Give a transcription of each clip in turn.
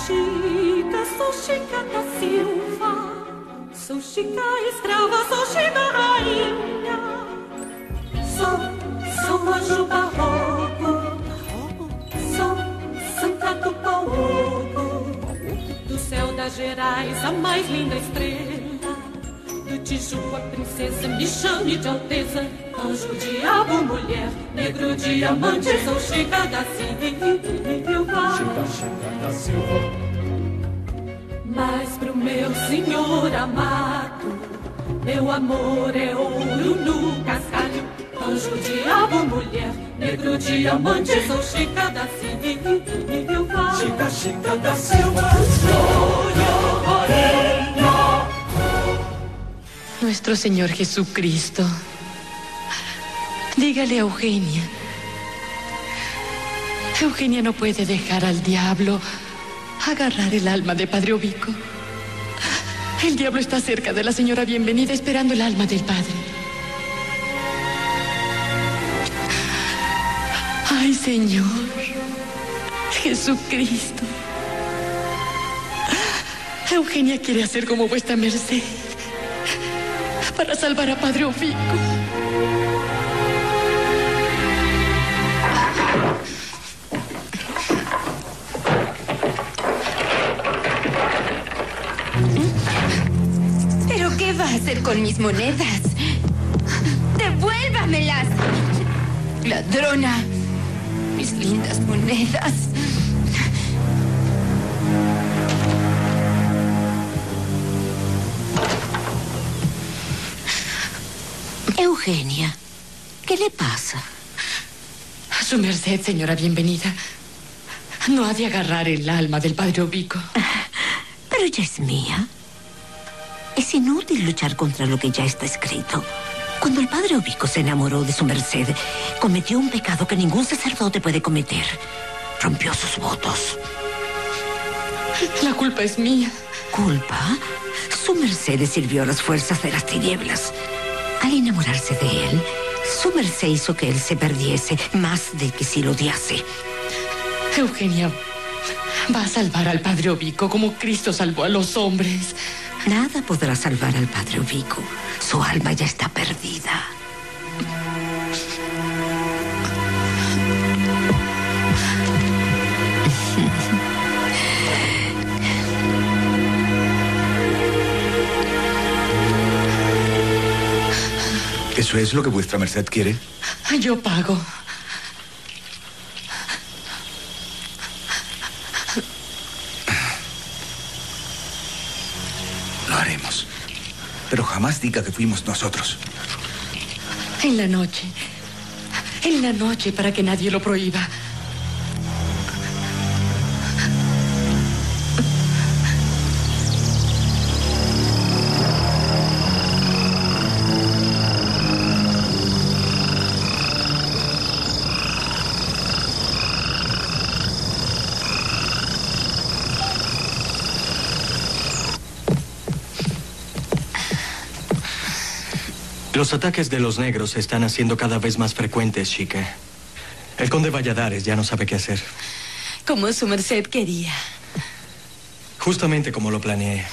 sou Chica da Silva. Sou Chica escrava, sou Chica rainha. Sou anjo barroco. Sou Santa do Pau Oco. Do céu das Gerais, a mais linda estrela. Do Tijuca, a princesa, me chame de alteza. Anjo, diabo, mulher, negro, diamante. Sou Chica da Silva. Chica da Silva. Mas pro meu senhor amado, meu amor é ouro no cascalho. Anjo, diabo, mulher, negro, diamante. Sou Chica da Silva. Chica da Silva. Nuestro Señor Jesucristo, dígale a Eugenia. Eugenia no puede dejar al diablo agarrar el alma de Padre Ovico. El diablo está cerca de la señora Bienvenida esperando el alma del padre. Ay, Señor Jesucristo. Eugenia quiere hacer como vuestra merced para salvar a Padre Ovico. ¿Pero qué va a hacer con mis monedas? ¡Devuélvamelas! ¡Ladrona! Mis lindas monedas. Eugenia, ¿qué le pasa? A su merced, señora Bienvenida. No ha de agarrar el alma del Padre Ovico. Pero ella es mía. Es inútil luchar contra lo que ya está escrito. Cuando el Padre Ovico se enamoró de su merced, cometió un pecado que ningún sacerdote puede cometer. Rompió sus votos. La culpa es mía. ¿Culpa? Su merced le sirvió a las fuerzas de las tinieblas. Al enamorarse de él, su merced hizo que él se perdiese más de que si lo odiase. Eugenia va a salvar al Padre Ovico como Cristo salvó a los hombres. Nada podrá salvar al Padre Ovico. Su alma ya está perdida. ¿Eso es lo que vuestra merced quiere? Yo pago. Lo haremos. Pero jamás diga que fuimos nosotros. En la noche. En la noche, para que nadie lo prohíba. Los ataques de los negros se están haciendo cada vez más frecuentes, Chica. El conde Valladares ya no sabe qué hacer. Como su merced quería. Justamente como lo planeé.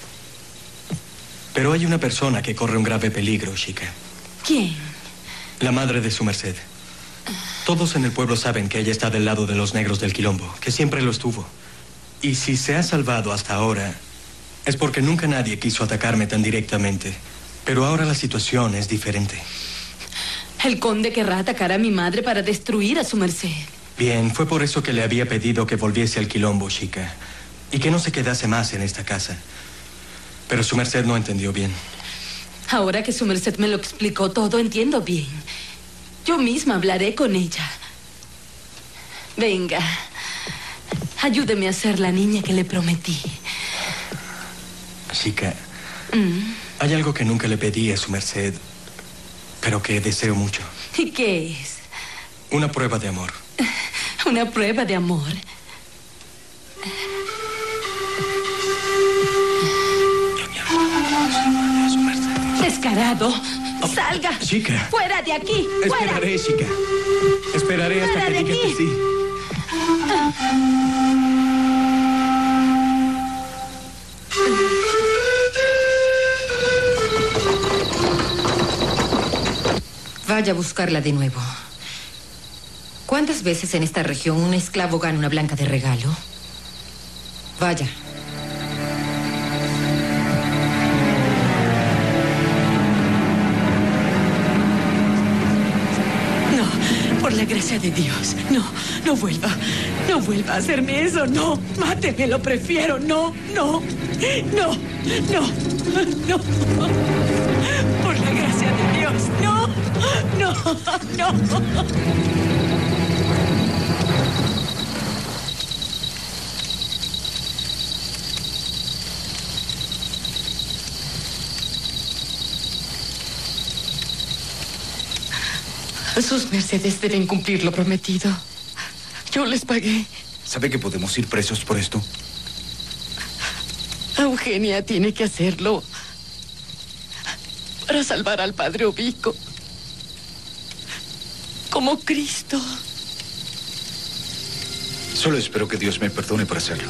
Pero hay una persona que corre un grave peligro, Chica. ¿Quién? La madre de su merced. Todos en el pueblo saben que ella está del lado de los negros del Quilombo, que siempre lo estuvo. Y si se ha salvado hasta ahora, es porque nunca nadie quiso atacarme tan directamente. Pero ahora la situación es diferente. El conde querrá atacar a mi madre para destruir a su merced. Bien, fue por eso que le había pedido que volviese al Quilombo, Chica. Y que no se quedase más en esta casa. Pero su merced no entendió bien. Ahora que su merced me lo explicó todo, entiendo bien. Yo misma hablaré con ella. Venga, ayúdeme a ser la niña que le prometí. Chica, hay algo que nunca le pedí a su merced, pero que deseo mucho. ¿Y qué es? Una prueba de amor. ¿Una prueba de amor? Descarado. ¡Salga! Chica. ¡Fuera de aquí! ¡Fuera! Esperaré, Chica. Esperaré hasta ¡Fuera que de diga aquí! que sí. Vaya a buscarla de nuevo. ¿Cuántas veces en esta región un esclavo gana una blanca de regalo? Vaya. No, por la gracia de Dios. No, no vuelva. No vuelva a hacerme eso. No, máteme, lo prefiero. No, no, no, no, no. Por la gracia de Dios. No, no, no. Sus mercedes deben cumplir lo prometido. Yo les pagué. ¿Sabe que podemos ir presos por esto? Eugenia tiene que hacerlo para salvar al padre Obico. Como Cristo. Solo espero que Dios me perdone por hacerlo.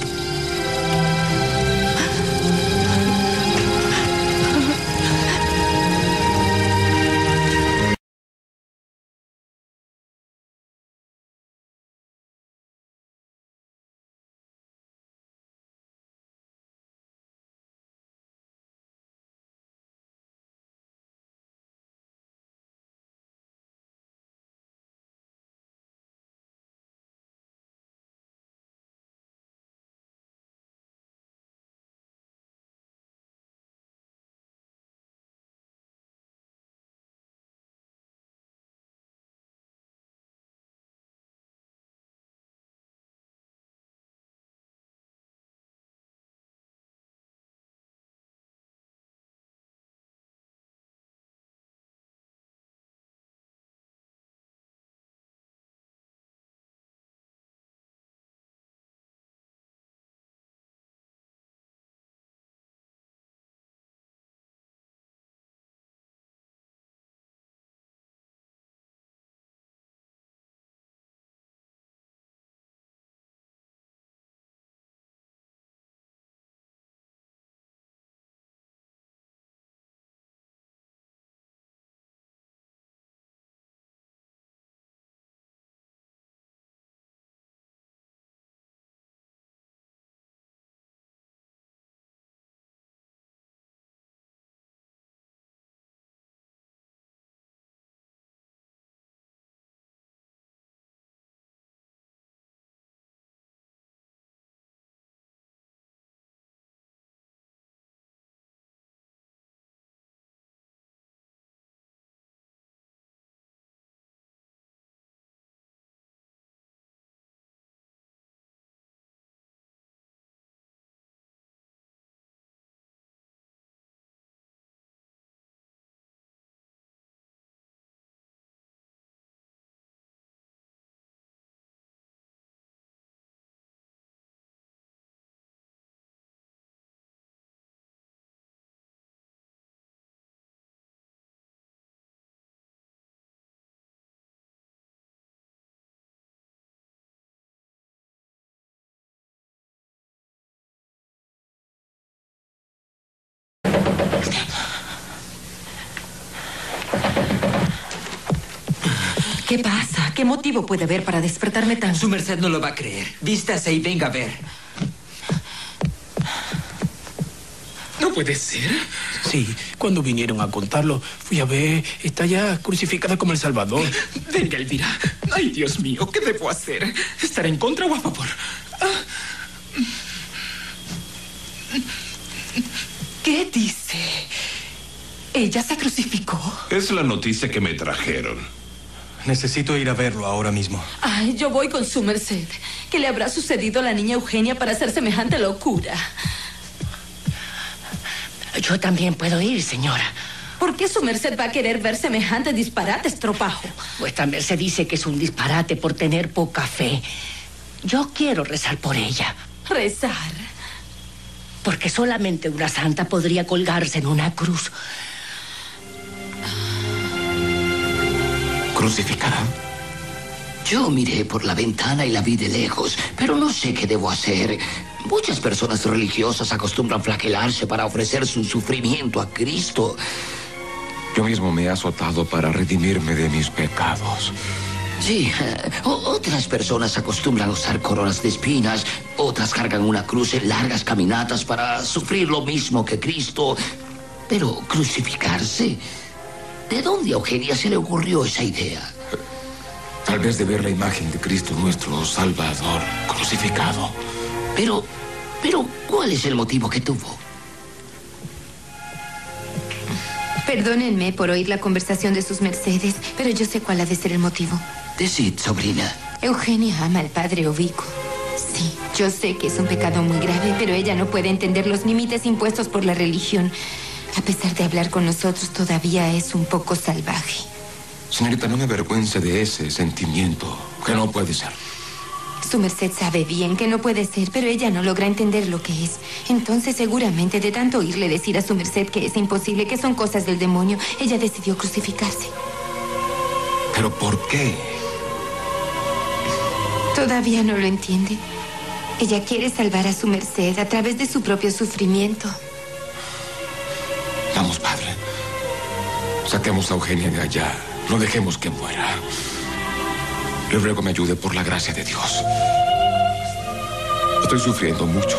¿Qué pasa? ¿Qué motivo puede haber para despertarme tan...? Su merced no lo va a creer. Vístase y venga a ver. No puede ser. Sí, cuando vinieron a contarlo, fui a ver, está ya crucificada como el Salvador. Venga, Elvira. Ay, Dios mío, ¿qué debo hacer? ¿Estar en contra o a favor? ¿Qué dice? ¿Ella se crucificó? Es la noticia que me trajeron. Necesito ir a verlo ahora mismo. Ay, yo voy con su merced. ¿Qué le habrá sucedido a la niña Eugenia para hacer semejante locura? Yo también puedo ir, señora. ¿Por qué su merced va a querer ver semejante disparate, estropajo? Vuestra merced dice que es un disparate por tener poca fe. Yo quiero rezar por ella. ¿Rezar? Porque solamente una santa podría colgarse en una cruz. ¿Crucificada? Yo miré por la ventana y la vi de lejos, pero no sé qué debo hacer. Muchas personas religiosas acostumbran flagelarse para ofrecer su sufrimiento a Cristo. Yo mismo me he azotado para redimirme de mis pecados. Sí, otras personas acostumbran a usar coronas de espinas, otras cargan una cruz en largas caminatas para sufrir lo mismo que Cristo. Pero crucificarse, ¿de dónde a Eugenia se le ocurrió esa idea? Tal vez de ver la imagen de Cristo nuestro Salvador crucificado. Pero, ¿cuál es el motivo que tuvo? Perdónenme por oír la conversación de sus mercedes, pero yo sé cuál ha de ser el motivo. Decid, sobrina. Eugenia ama al padre Ovico. Sí, yo sé que es un pecado muy grave, pero ella no puede entender los límites impuestos por la religión. A pesar de hablar con nosotros, todavía es un poco salvaje. Señorita, no me avergüence de ese sentimiento, que no puede ser. Su merced sabe bien que no puede ser, pero ella no logra entender lo que es. Entonces, seguramente, de tanto oírle decir a su merced que es imposible, que son cosas del demonio, ella decidió crucificarse. ¿Pero por qué? Todavía no lo entiende. Ella quiere salvar a su merced a través de su propio sufrimiento. Vamos, padre. Saquemos a Eugenia de allá. No dejemos que muera. Le ruego me ayude por la gracia de Dios. Estoy sufriendo mucho.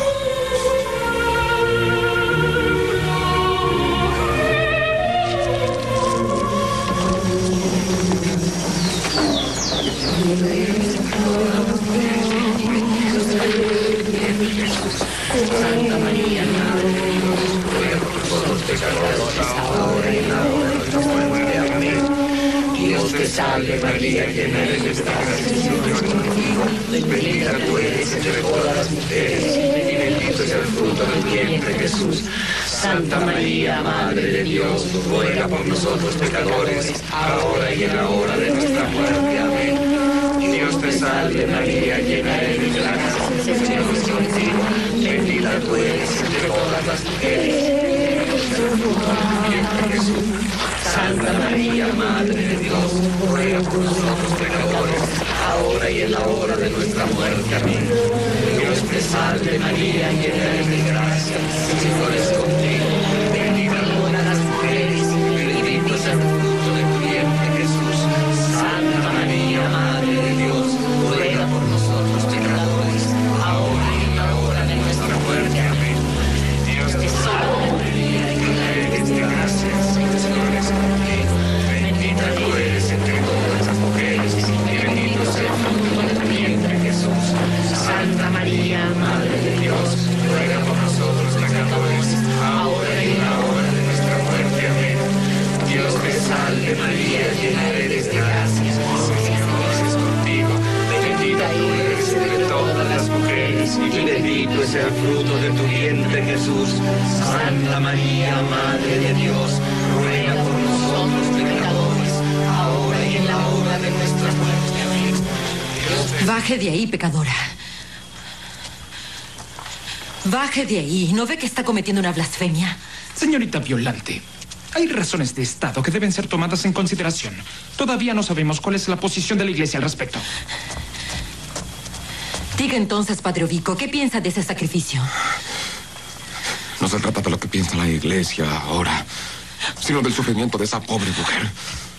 Santa María, Madre de Dios, ruega por nosotros pecadores, ahora y en la hora de nuestra muerte. Amén. Dios te salve María, llena eres de gracia, el Señor es contigo. Bendita tú eres entre todas las mujeres, y bendito es el fruto de tu vientre, Jesús. Santa María, Madre de Dios, ruega por nosotros pecadores, ahora y en la hora de nuestra muerte. Amén. Dios te salve María, llena eres de gracia, el Señor es contigo. Bendita tú eres entre todas las mujeres, y bendito es el fruto de tu vientre, Jesús. Santa María, Madre de Dios, ruega por nosotros pecadores, ahora y en la hora de nuestra muerte. Amén. Dios te salve María, llena eres de gracia, el Señor es contigo. Bendita tú eres las mujeres, y bendito es el fruto de tu vientre, Jesús. Santa María, Madre de Dios, ruega por nosotros pecadores, ahora y en la hora de nuestra muerte. Amén. Dios te salve María, llena eres de gracia, el Señor es contigo. Bendita tú eres entre todas las mujeres, y bendito es el fruto de tu vientre, Jesús. Santa María, Madre de Dios, ruega por nosotros pecadores, ahora y en la hora de nuestra muerte. Amén. Dios te salve María, llena eres de gracia, el Señor es contigo. Bendita tú eres entre todas las mujeres, y bendito es el fruto de tu vientre, Jesús. Santa María, Madre de Dios, ruega por nosotros pecadores, ahora y en la hora de nuestra muerte. Amén. Baje de ahí, pecadora. Baje de ahí. ¿No ve que está cometiendo una blasfemia? Señorita Violante, hay razones de Estado que deben ser tomadas en consideración. Todavía no sabemos cuál es la posición de la Iglesia al respecto. Diga entonces, Padre Ovico, ¿qué piensa de ese sacrificio? No se trata de lo que piensa la Iglesia ahora, sino del sufrimiento de esa pobre mujer.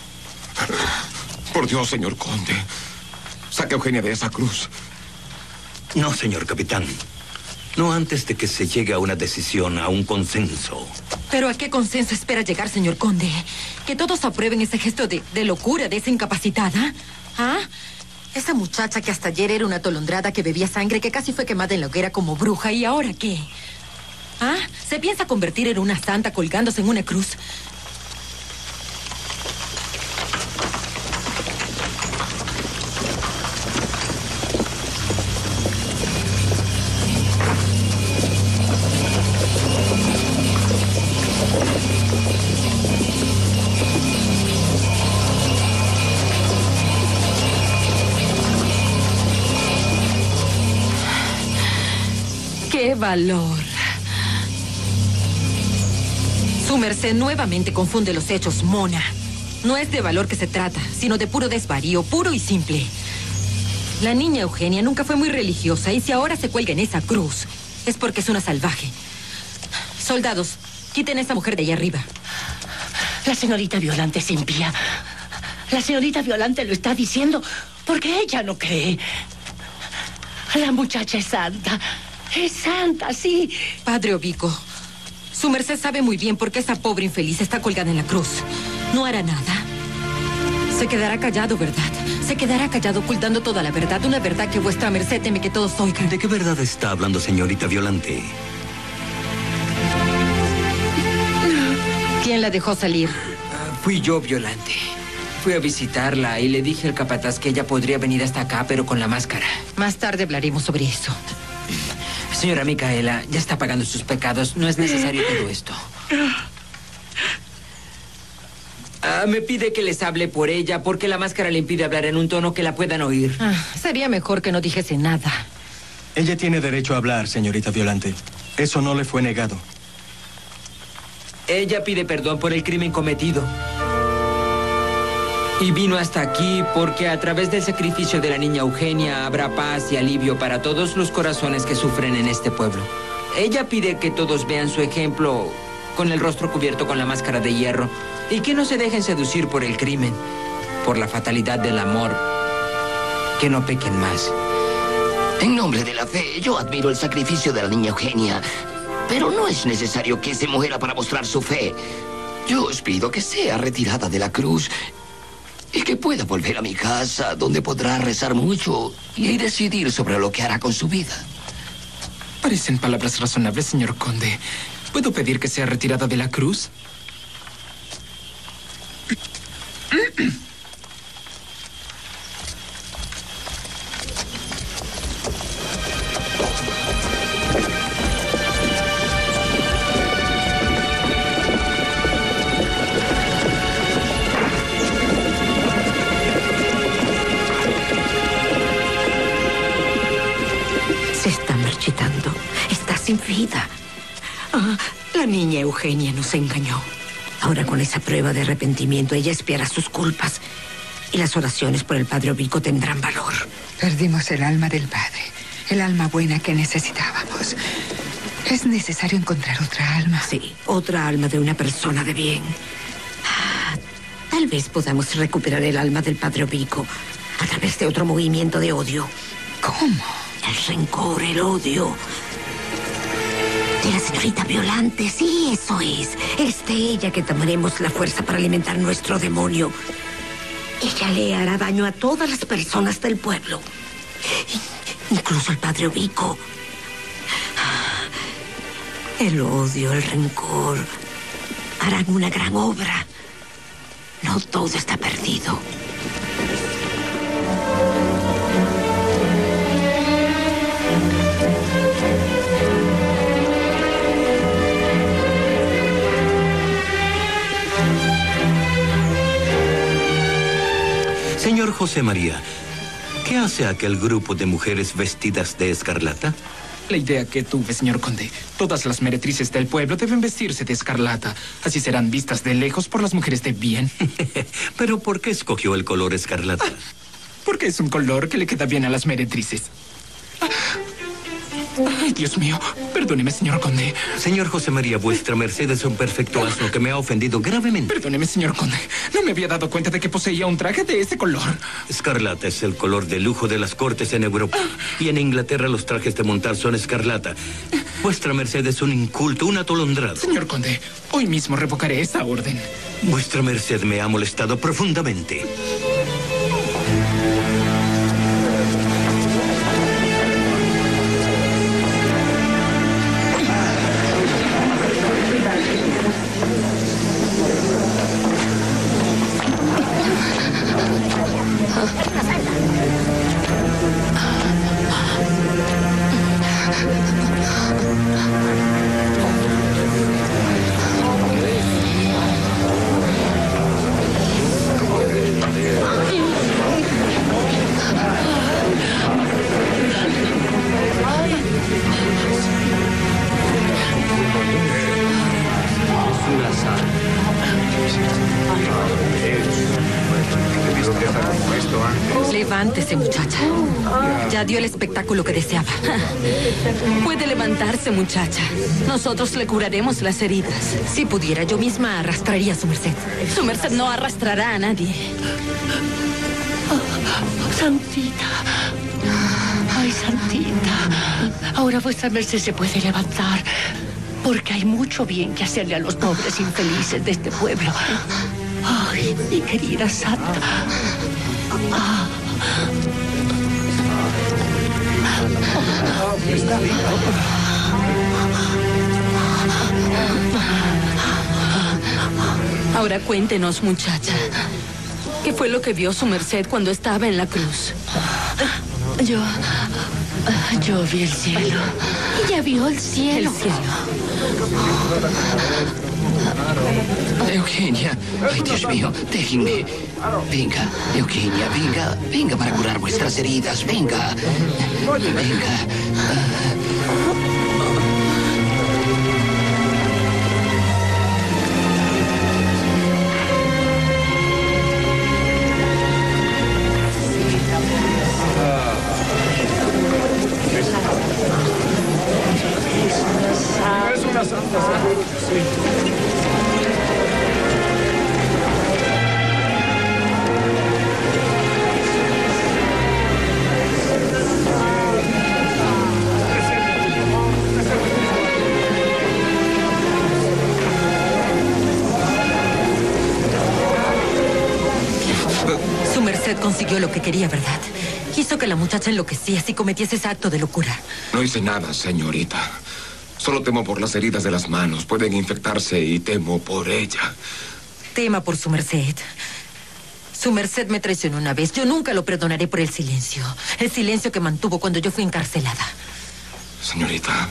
Por Dios, señor conde, saque a Eugenia de esa cruz. No, señor capitán. No antes de que se llegue a una decisión, a un consenso. ¿Pero a qué consenso espera llegar, señor conde? ¿Que todos aprueben ese gesto de locura de esa incapacitada? ¿Ah? Esa muchacha que hasta ayer era una atolondrada que bebía sangre, que casi fue quemada en la hoguera como bruja, ¿y ahora qué? ¿Ah? ¿Se piensa convertir en una santa colgándose en una cruz? ¡Qué valor! Su merced nuevamente confunde los hechos, mona. No es de valor que se trata, sino de puro desvarío, puro y simple. La niña Eugenia nunca fue muy religiosa, y si ahora se cuelga en esa cruz, es porque es una salvaje. Soldados, quiten a esa mujer de allá arriba. La señorita Violante es impía. La señorita Violante lo está diciendo porque ella no cree. La muchacha es santa. Es santa, sí. Padre Ovico, su merced sabe muy bien por qué esa pobre infeliz está colgada en la cruz. No hará nada. Se quedará callado, ¿verdad? Se quedará callado ocultando toda la verdad. Una verdad que vuestra merced teme que todos oigan. ¿De qué verdad está hablando, señorita Violante? ¿Quién la dejó salir? Fui yo, Violante. Fui a visitarla y le dije al capataz que ella podría venir hasta acá, pero con la máscara. Más tarde hablaremos sobre eso. Señora Micaela, ya está pagando sus pecados. No es necesario todo esto. Me pide que les hable por ella porque la máscara le impide hablar en un tono que la puedan oír. Sería mejor que no dijese nada. Ella tiene derecho a hablar, señorita Violante. Eso no le fue negado. Ella pide perdón por el crimen cometido. Y vino hasta aquí porque a través del sacrificio de la niña Eugenia habrá paz y alivio para todos los corazones que sufren en este pueblo. Ella pide que todos vean su ejemplo con el rostro cubierto con la máscara de hierro y que no se dejen seducir por el crimen, por la fatalidad del amor. Que no pequen más. En nombre de la fe, yo admiro el sacrificio de la niña Eugenia, pero no es necesario que se muera para mostrar su fe. Yo os pido que sea retirada de la cruz y que pueda volver a mi casa, donde podrá rezar mucho y decidir sobre lo que hará con su vida. Parecen palabras razonables, señor conde. ¿Puedo pedir que sea retirada de la cruz? Se está marchitando. Está sin vida. La niña Eugenia nos engañó. Ahora con esa prueba de arrepentimiento ella expiará sus culpas y las oraciones por el padre Ovico tendrán valor. Perdimos el alma del padre, el alma buena que necesitábamos. Es necesario encontrar otra alma. Sí, otra alma de una persona de bien. Tal vez podamos recuperar el alma del padre Ovico a través de otro movimiento de odio. ¿Cómo? El rencor, el odio. De la señorita Violante, sí, eso es. Es de ella que tomaremos la fuerza para alimentar nuestro demonio. Ella le hará daño a todas las personas del pueblo. Incluso al padre Ovico. El odio, el rencor harán una gran obra. No todo está perdido. Señor José María, ¿qué hace aquel grupo de mujeres vestidas de escarlata? La idea que tuve, señor conde. Todas las meretrices del pueblo deben vestirse de escarlata. Así serán vistas de lejos por las mujeres de bien. ¿Pero por qué escogió el color escarlata? Porque es un color que le queda bien a las meretrices. Ay, Dios mío. Perdóneme, señor conde. Señor José María, vuestra merced es un perfecto asno que me ha ofendido gravemente. Perdóneme, señor conde. No me había dado cuenta de que poseía un traje de ese color. Escarlata es el color de lujo de las cortes en Europa. Y en Inglaterra los trajes de montar son escarlata. Vuestra merced es un inculto, un atolondrado. Señor conde, hoy mismo revocaré esa orden. Vuestra merced me ha molestado profundamente. Levántese, muchacha. Ya dio el espectáculo que deseaba. Puede levantarse, muchacha. Nosotros le curaremos las heridas. Si pudiera, yo misma arrastraría a su merced. Su merced no arrastrará a nadie. Santita. Ay, Santita. Ahora vuestra merced se puede levantar, porque hay mucho bien que hacerle a los pobres infelices de este pueblo. Ay, mi querida Santa. Ahora cuéntenos, muchacha. ¿Qué fue lo que vio su merced cuando estaba en la cruz? Yo vi el cielo. Ella vio el cielo. El cielo. Eugenia, ay, Dios mío, déjenme. Venga, Eugenia, venga para curar vuestras heridas, venga. Es una santa. Su merced consiguió lo que quería, ¿verdad? Hizo que la muchacha enloqueciese y cometiese ese acto de locura. No hice nada, señorita. Solo temo por las heridas de las manos. Pueden infectarse y temo por ella. Tema por su merced. Su merced me traicionó una vez. Yo nunca lo perdonaré por el silencio. El silencio que mantuvo cuando yo fui encarcelada. Señorita,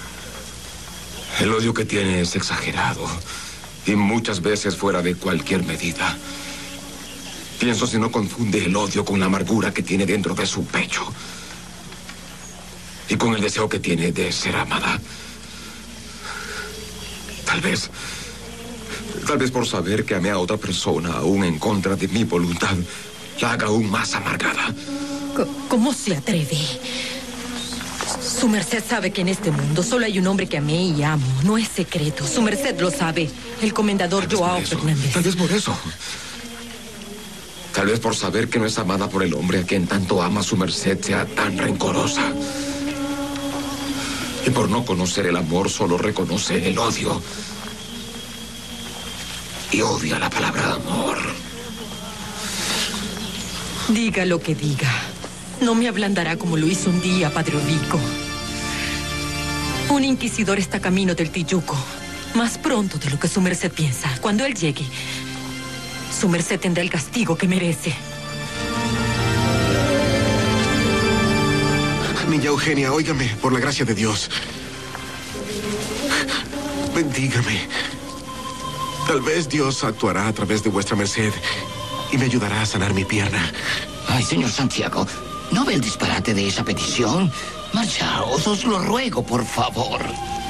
el odio que tiene es exagerado y muchas veces fuera de cualquier medida. Pienso si no confunde el odio con la amargura que tiene dentro de su pecho y con el deseo que tiene de ser amada. Tal vez por saber que amé a otra persona aún en contra de mi voluntad, la haga aún más amargada. ¿Cómo se atreve? Su merced sabe que en este mundo solo hay un hombre que amé y amo. No es secreto. Su merced lo sabe. El comendador Joao Fernández. Tal vez por eso. Tal vez por saber que no es amada por el hombre a quien tanto ama su merced sea tan rencorosa. Y por no conocer el amor, solo reconoce el odio. Y odia la palabra amor. Diga lo que diga. No me ablandará como lo hizo un día, Padre Ubico. Un inquisidor está camino del Tijuco. Más pronto de lo que su merced piensa. Cuando él llegue, su merced tendrá el castigo que merece. Niña Eugenia, óigame, por la gracia de Dios. Bendígame. Tal vez Dios actuará a través de vuestra merced y me ayudará a sanar mi pierna. Ay, señor Santiago, ¿no ve el disparate de esa petición? Marchaos, os lo ruego, por favor.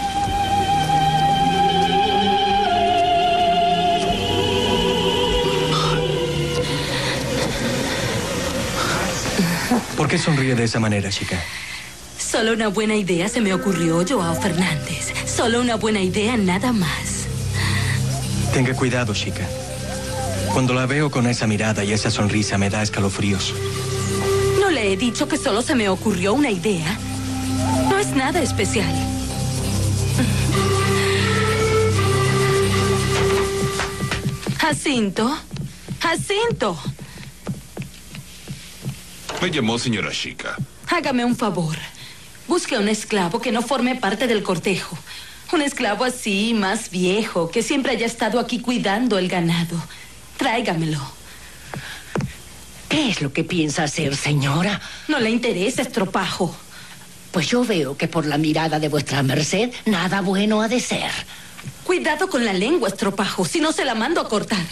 ¿Por qué sonríe de esa manera, chica? Solo una buena idea se me ocurrió, Joao Fernández. Solo una buena idea, nada más. Tenga cuidado, chica. Cuando la veo con esa mirada y esa sonrisa me da escalofríos. No le he dicho que solo se me ocurrió una idea. No es nada especial. Jacinto. Jacinto. Me llamó señora Chica. Hágame un favor. Busque a un esclavo que no forme parte del cortejo. Un esclavo así, más viejo, que siempre haya estado aquí cuidando el ganado. Tráigamelo. ¿Qué es lo que piensa hacer, señora? No le interesa, estropajo. Pues yo veo que por la mirada de vuestra merced, nada bueno ha de ser. Cuidado con la lengua, estropajo, si no se la mando a cortar.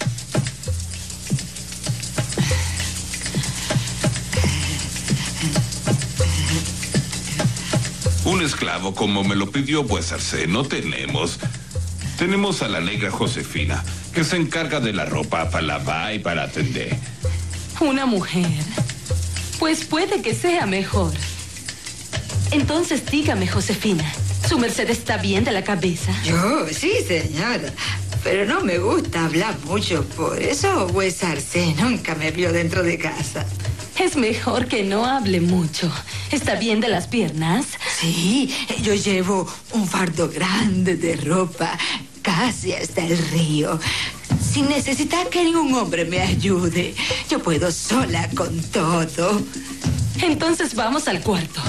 Un esclavo como me lo pidió vuestra merced no tenemos. Tenemos a la negra Josefina, que se encarga de la ropa para lavar y para atender. Una mujer. Pues puede que sea mejor. Entonces dígame, Josefina, ¿su merced está bien de la cabeza? Yo, sí, señora. Pero no me gusta hablar mucho, por eso Wes Arce nunca me vio dentro de casa. Es mejor que no hable mucho. ¿Está bien de las piernas? Sí, yo llevo un fardo grande de ropa casi hasta el río. Sin necesitar que ningún hombre me ayude. Yo puedo sola con todo. Entonces vamos al cuarto.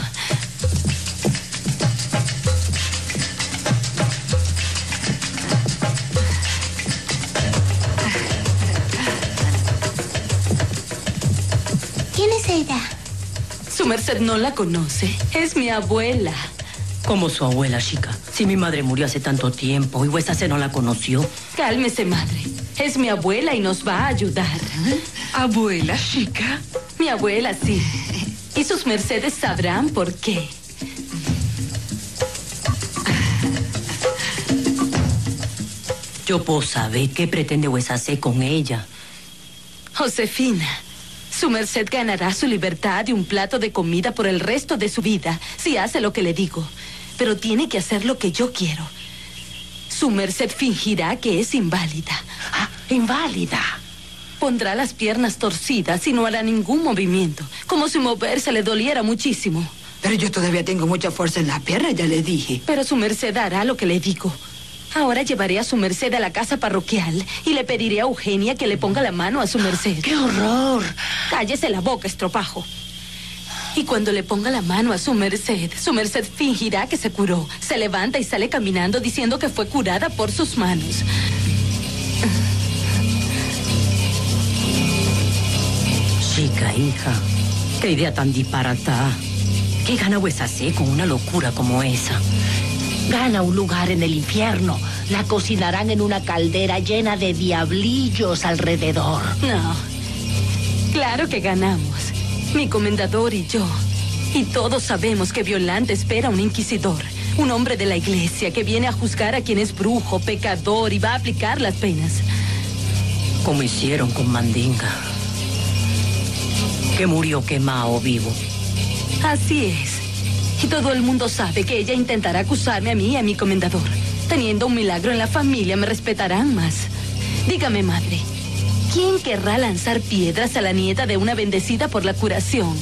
¿Quién es ella? Su merced no la conoce. Es mi abuela. ¿Cómo su abuela, chica? Si mi madre murió hace tanto tiempo y Wes Arce no la conoció. Cálmese, madre. Es mi abuela y nos va a ayudar. ¿Abuela, chica? Mi abuela, sí. Y sus mercedes sabrán por qué. Yo puedo saber qué pretende Wes Arce con ella. Josefina, su merced ganará su libertad y un plato de comida por el resto de su vida, si hace lo que le digo. Pero tiene que hacer lo que yo quiero. Su merced fingirá que es inválida. Ah, inválida. Pondrá las piernas torcidas y no hará ningún movimiento, como si moverse le doliera muchísimo. Pero yo todavía tengo mucha fuerza en la pierna, ya le dije. Pero su merced hará lo que le digo. Ahora llevaré a su merced a la casa parroquial y le pediré a Eugenia que le ponga la mano a su merced. ¡Qué horror! Cállese la boca, estropajo. Y cuando le ponga la mano a su merced fingirá que se curó. Se levanta y sale caminando diciendo que fue curada por sus manos. Chica, hija, qué idea tan disparatada. ¿Qué gana Wes Arce con una locura como esa? Gana un lugar en el infierno. La cocinarán en una caldera llena de diablillos alrededor. No. Claro que ganamos. Mi comendador y yo. Y todos sabemos que Violante espera un inquisidor. Un hombre de la iglesia que viene a juzgar a quien es brujo, pecador y va a aplicar las penas. Como hicieron con Mandinga. Que murió quemado vivo. Así es. Y todo el mundo sabe que ella intentará acusarme a mí y a mi comendador. Teniendo un milagro en la familia, me respetarán más. Dígame, madre, ¿quién querrá lanzar piedras a la nieta de una bendecida por la curación?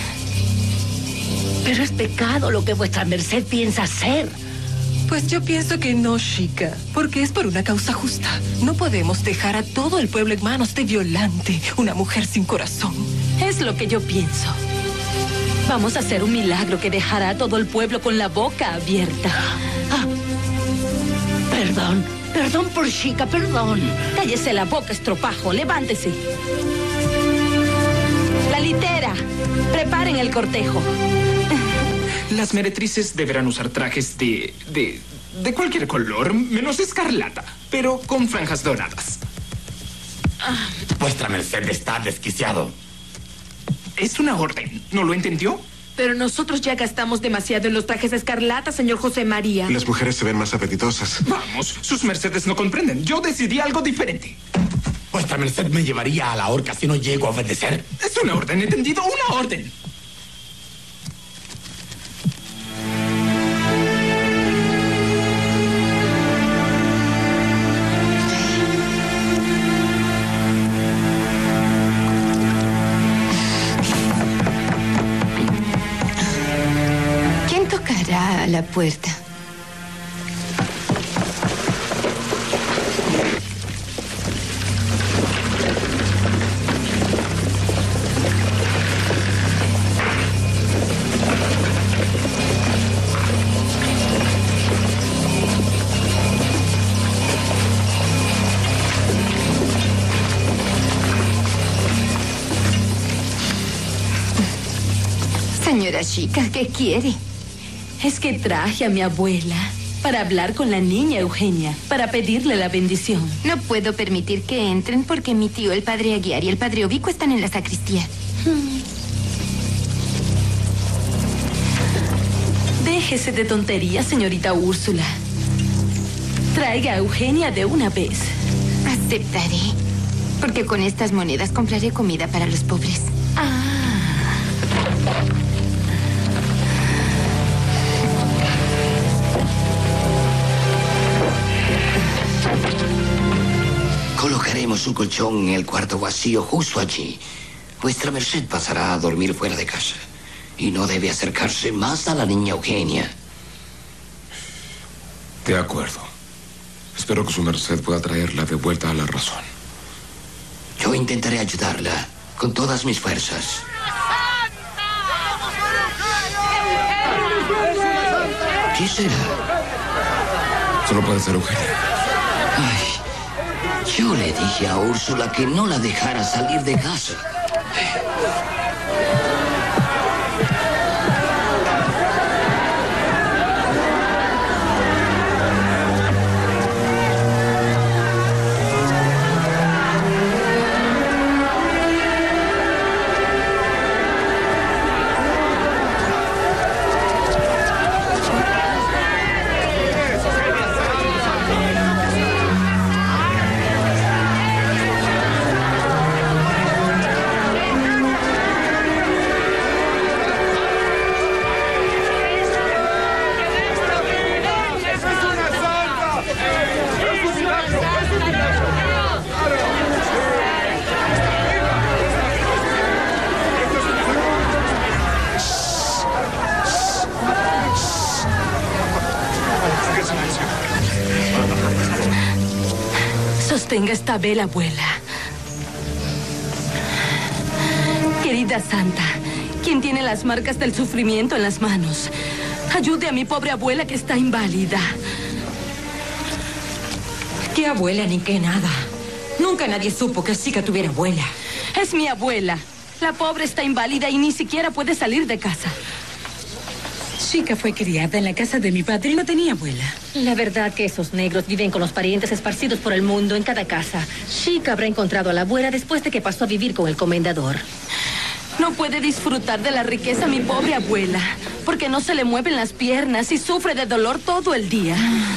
Pero es pecado lo que vuestra merced piensa hacer. Pues yo pienso que no, chica, porque es por una causa justa. No podemos dejar a todo el pueblo en manos de Violante, una mujer sin corazón. Es lo que yo pienso. Vamos a hacer un milagro que dejará a todo el pueblo con la boca abierta. Ah. Perdón por chica, perdón. Cállese la boca, estropajo, levántese. La litera, preparen el cortejo. Las meretrices deberán usar trajes de cualquier color, menos escarlata, pero con franjas doradas. Vuestra merced está desquiciado. Es una orden, ¿no lo entendió? Pero nosotros ya gastamos demasiado en los trajes escarlata, señor José María. Las mujeres se ven más apetitosas. Vamos, sus mercedes no comprenden. Yo decidí algo diferente. Vuestra merced me llevaría a la horca si no llego a obedecer. Es una orden, ¿entendido? Una orden. A la puerta. Señora chica, ¿qué quiere? Es que traje a mi abuela para hablar con la niña Eugenia, para pedirle la bendición. No puedo permitir que entren porque mi tío, el padre Aguiar y el padre Ovico están en la sacristía. Déjese de tonterías, señorita Úrsula. Traiga a Eugenia de una vez. Aceptaré, porque con estas monedas compraré comida para los pobres. su colchón en el cuarto vacío justo allí. Vuestra merced pasará a dormir fuera de casa. Y no debe acercarse más a la niña Eugenia. De acuerdo. Espero que su merced pueda traerla de vuelta a la razón. Yo intentaré ayudarla con todas mis fuerzas. ¿Qué será? Solo puede ser Eugenia. Ay, yo le dije a Úrsula que no la dejara salir de casa. Sostenga esta vela, abuela. Querida Santa, quien tiene las marcas del sufrimiento en las manos, ayude a mi pobre abuela que está inválida. ¿Qué abuela ni qué nada? Nunca nadie supo que Chica tuviera abuela. Es mi abuela. La pobre está inválida y ni siquiera puede salir de casa. Chica fue criada en la casa de mi padre y no tenía abuela. La verdad que esos negros viven con los parientes esparcidos por el mundo en cada casa. Chica habrá encontrado a la abuela después de que pasó a vivir con el comendador. No puede disfrutar de la riqueza mi pobre abuela, porque no se le mueven las piernas y sufre de dolor todo el día.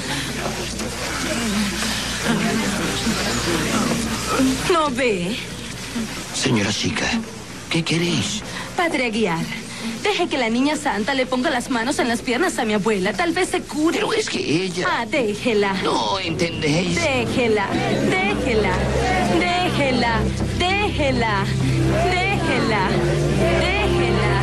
¿No ve? Señora Chica, ¿qué queréis? Padre Aguiar, deje que la niña santa le ponga las manos en las piernas a mi abuela. Tal vez se cure. Pero es que ella... Ah, déjela. No, ¿entendéis? Déjela, déjela, déjela, déjela, déjela, déjela.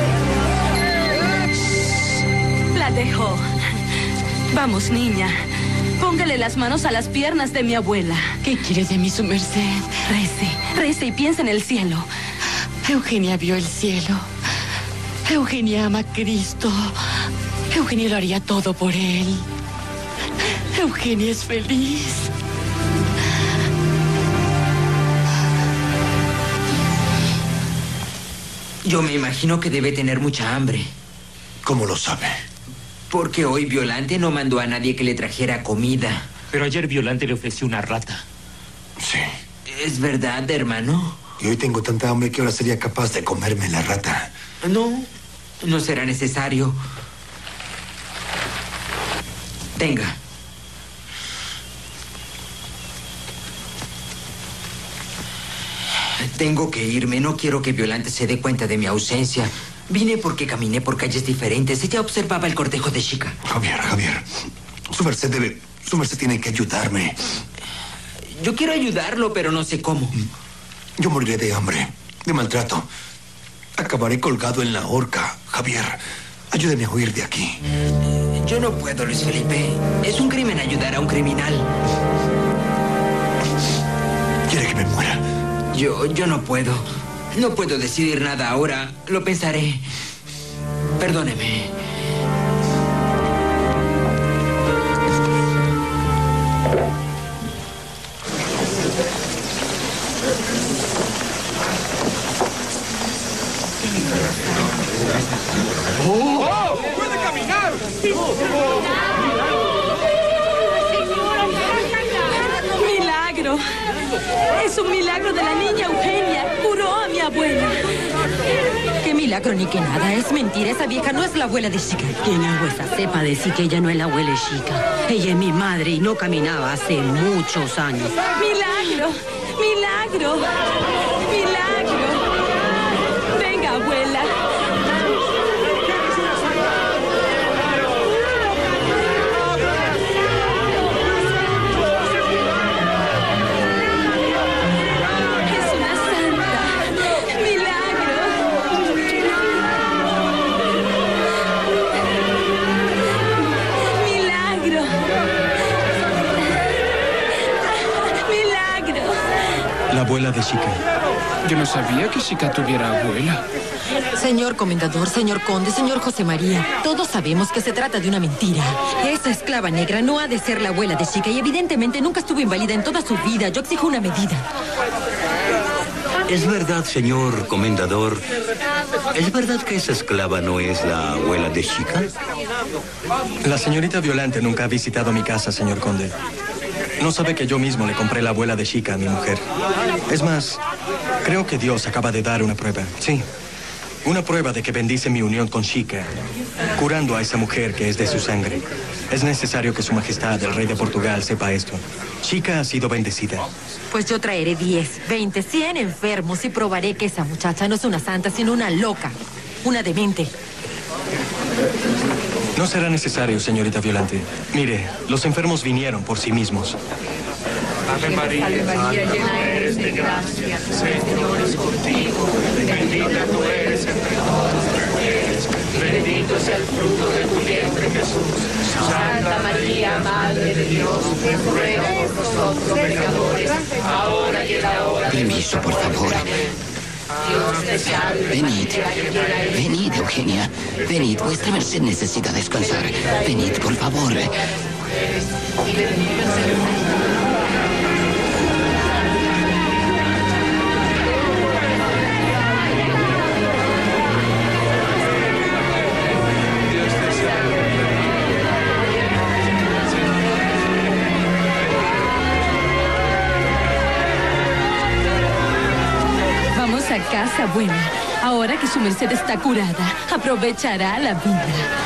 La dejó. Vamos, niña. Póngale las manos a las piernas de mi abuela. ¿Qué quiere de mí, su merced? Rece, rece y piensa en el cielo. Eugenia vio el cielo. Eugenia ama a Cristo. Eugenia lo haría todo por él. Eugenia es feliz. Yo me imagino que debe tener mucha hambre. ¿Cómo lo sabe? Porque hoy Violante no mandó a nadie que le trajera comida. Pero ayer Violante le ofreció una rata. Sí. ¿Es verdad, hermano? Y hoy tengo tanta hambre que ahora sería capaz de comerme la rata. No, no será necesario. Tenga. Tengo que irme. No quiero que Violante se dé cuenta de mi ausencia. Vine porque caminé por calles diferentes. Ella observaba el cortejo de Chica. Javier. Su merced tiene que ayudarme. Yo quiero ayudarlo, pero no sé cómo. Yo moriré de hambre, de maltrato. Acabaré colgado en la horca. Javier, ayúdeme a huir de aquí. Yo no puedo, Luis Felipe. Es un crimen ayudar a un criminal. ¿Quiere que me muera? Yo no puedo. No puedo decidir nada ahora. Lo pensaré. Perdóneme. ¡Oh! ¡Puede caminar! ¡Milagro! Es un milagro de la niña Eugenia. Curó a mi abuela. ¿Qué milagro ni qué nada? Es mentira. Esa vieja no es la abuela de Chica. ¿Quién hago esa cepa decir que ella no es la abuela de Chica? Ella es mi madre y no caminaba hace muchos años. ¡Milagro! ¡Milagro! ¡Milagro! Venga, abuela. abuela de Chica. Yo no sabía que Chica tuviera abuela. Señor comendador, señor conde, señor José María, todos sabemos que se trata de una mentira. Esa esclava negra no ha de ser la abuela de Chica y evidentemente nunca estuvo inválida en toda su vida. Yo exijo una medida. ¿Es verdad, señor comendador? ¿Es verdad que esa esclava no es la abuela de Chica? La señorita Violante nunca ha visitado mi casa, señor conde. No sabe que yo mismo le compré la abuela de Chica a mi mujer. Es más, creo que Dios acaba de dar una prueba. Sí, una prueba de que bendice mi unión con Chica, curando a esa mujer que es de su sangre. Es necesario que su majestad, el rey de Portugal, sepa esto. Chica ha sido bendecida. Pues yo traeré 10, 20, 100 enfermos y probaré que esa muchacha no es una santa, sino una loca, una demente. No será necesario, señorita Violante. Mire, los enfermos vinieron por sí mismos. Ave María, llena eres de gracia, Señor es contigo, bendita tú eres entre todas las mujeres, bendito es el fruto de tu vientre, Jesús. Santa María, Madre de Dios, ruega por nosotros pecadores, ahora y en la hora de Permiso, por favor. Dios te salve. Venid, Eugenia. Venid, vuestra merced necesita descansar. Venid, por favor. Vamos a casa, buena. Ahora que su merced está curada, aprovechará la vida.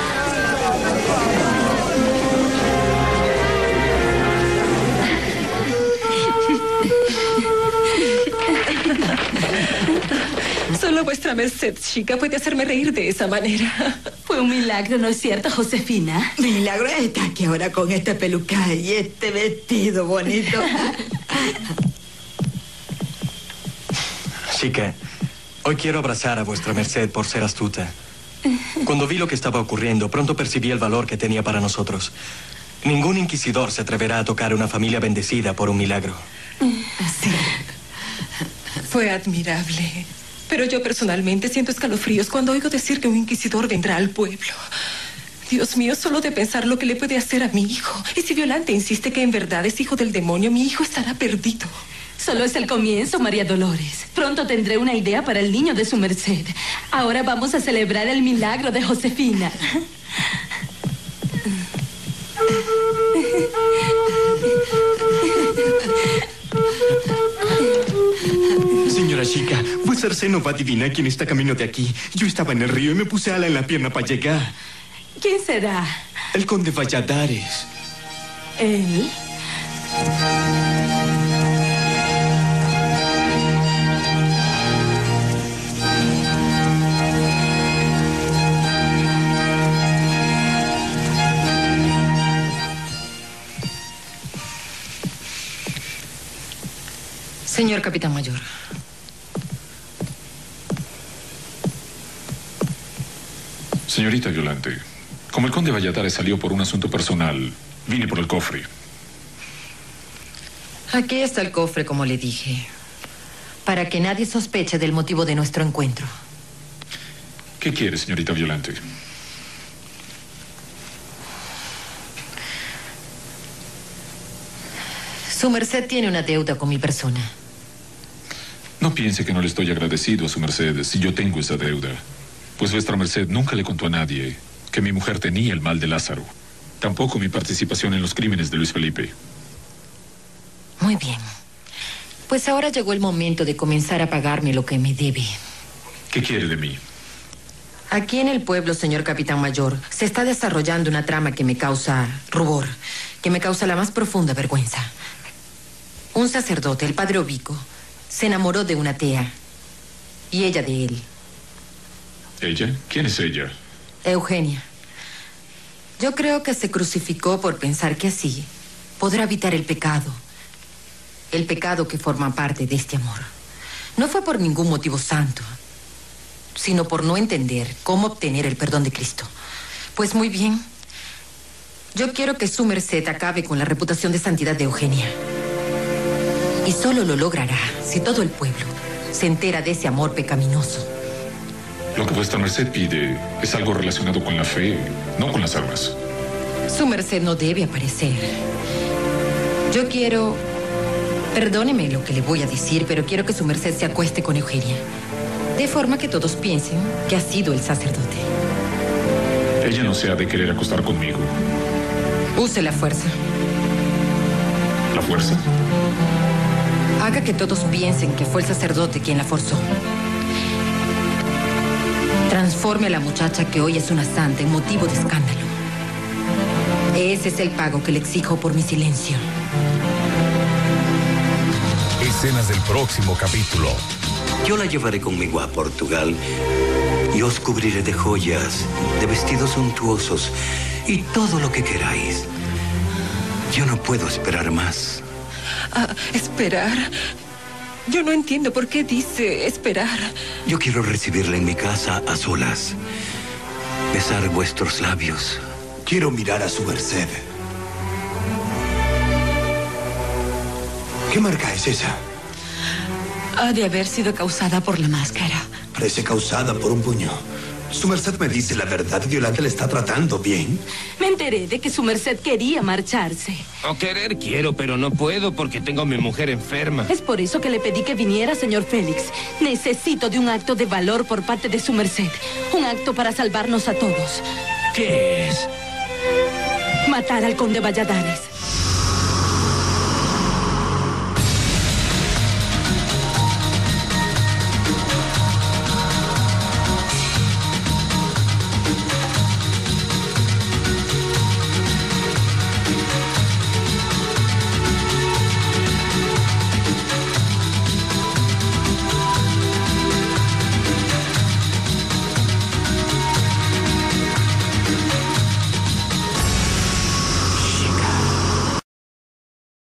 Solo vuestra merced, Chica, puede hacerme reír de esa manera. Fue un milagro, ¿no es cierto, Josefina? Milagro está aquí ahora con esta peluca y este vestido bonito. Chica, hoy quiero abrazar a vuestra merced por ser astuta. Cuando vi lo que estaba ocurriendo, pronto percibí el valor que tenía para nosotros. Ningún inquisidor se atreverá a tocar a una familia bendecida por un milagro. Sí. Fue admirable. Pero yo personalmente siento escalofríos cuando oigo decir que un inquisidor vendrá al pueblo. Dios mío, solo de pensar lo que le puede hacer a mi hijo. Y si Violante insiste que en verdad es hijo del demonio, mi hijo estará perdido. Solo es el comienzo, María Dolores. Pronto tendré una idea para el niño de su merced. Ahora vamos a celebrar el milagro de Josefina. Señora Chica, vuestra merced no va a adivinar quién está camino de aquí. Yo estaba en el río y me puse ala en la pierna para llegar. ¿Quién será? El conde Valladares. ¿Él? Señor capitán mayor. Señorita Violante, como el conde Valladares salió por un asunto personal, vine por el cofre. Aquí está el cofre, como le dije. Para que nadie sospeche del motivo de nuestro encuentro. ¿Qué quiere, señorita Violante? Su merced tiene una deuda con mi persona. No piense que no le estoy agradecido a su merced si yo tengo esa deuda. Pues vuestra merced nunca le contó a nadie que mi mujer tenía el mal de Lázaro. Tampoco mi participación en los crímenes de Luis Felipe. Muy bien. Pues ahora llegó el momento de comenzar a pagarme lo que me debe. ¿Qué quiere de mí? Aquí en el pueblo, señor capitán mayor, se está desarrollando una trama que me causa rubor, que me causa la más profunda vergüenza. Un sacerdote, el padre Obico, se enamoró de una atea y ella de él. ¿Ella? ¿Quién es ella? Eugenia. Yo creo que se crucificó por pensar que así podrá evitar el pecado que forma parte de este amor. No fue por ningún motivo santo, sino por no entender cómo obtener el perdón de Cristo. Pues muy bien, yo quiero que su merced acabe con la reputación de santidad de Eugenia. Y solo lo logrará si todo el pueblo se entera de ese amor pecaminoso. Lo que vuestra merced pide es algo relacionado con la fe, no con las armas. Su merced no debe aparecer. Yo quiero... Perdóneme lo que le voy a decir, pero quiero que su merced se acueste con Eugenia. De forma que todos piensen que ha sido el sacerdote. Ella no se ha de querer acostar conmigo. Use la fuerza. ¿La fuerza? Haga que todos piensen que fue el sacerdote quien la forzó. Transforme a la muchacha que hoy es una santa en motivo de escándalo. Ese es el pago que le exijo por mi silencio. Escenas del próximo capítulo. Yo la llevaré conmigo a Portugal y os cubriré de joyas, de vestidos suntuosos y todo lo que queráis. Yo no puedo esperar más. ¿Esperar? Yo no entiendo por qué dice esperar. Yo quiero recibirla en mi casa a solas. Besar vuestros labios. Quiero mirar a su merced. ¿Qué marca es esa? Ha de haber sido causada por la máscara. Parece causada por un puño. Su merced me dice la verdad. Yolanda le está tratando bien. Me enteré de que su merced quería marcharse. O querer quiero, pero no puedo porque tengo a mi mujer enferma. Es por eso que le pedí que viniera, señor Félix. Necesito de un acto de valor por parte de su merced. Un acto para salvarnos a todos. ¿Qué es? Matar al conde Valladares.